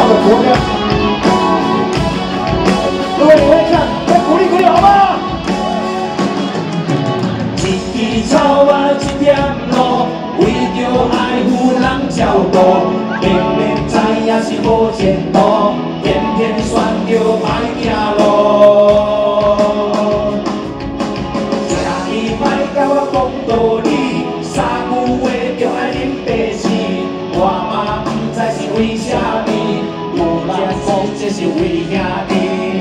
的国歌。各位你会唱，再鼓励鼓励好不好？一支草啊，一点路，为着爱有人照顾，明明知影是无前途，偏偏选着歹行路。 甲我讲道理，三句话就爱啉白水，我嘛不知是为虾米，有人讲这是为兄弟。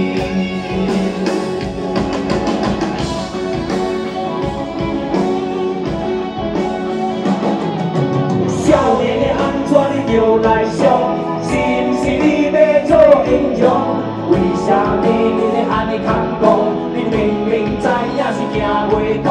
少年的安怎你就来想，是毋是你要做英雄？为虾米你咧安尼空讲？你明明知影是行袂通。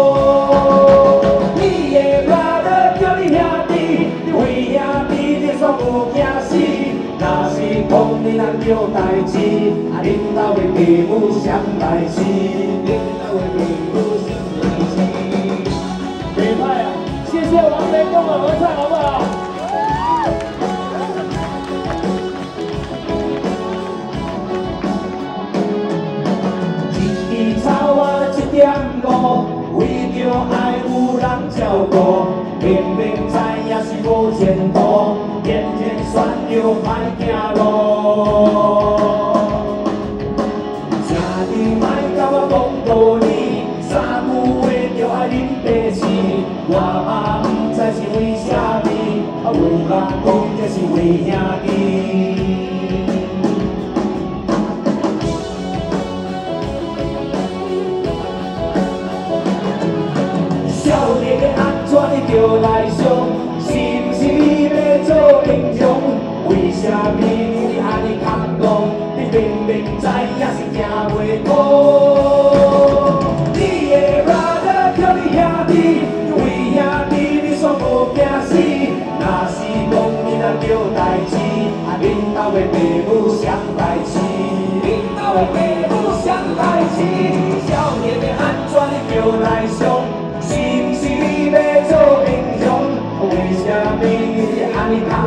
你人有代志，啊，恁兜的父母上代志，恁兜的父母上代志。厉害啊！谢谢王雷跟我合唱，好不好？一支草啊，一点路，为着爱有人照顾，明明知影是无前途，偏偏选着歹行路。 道理，三句话就爱啉白水，我嘛不知是为虾米，啊有人讲这是为兄弟。少年的安怎你就来想，是毋是你要做英雄？为虾米你安尼空讲？你明明知影是行袂通。 有代志，啊，恁兜的父母上代志，恁兜的父母上代志。少年的安怎你就来想，是毋是你要做英雄？为虾米你安尼空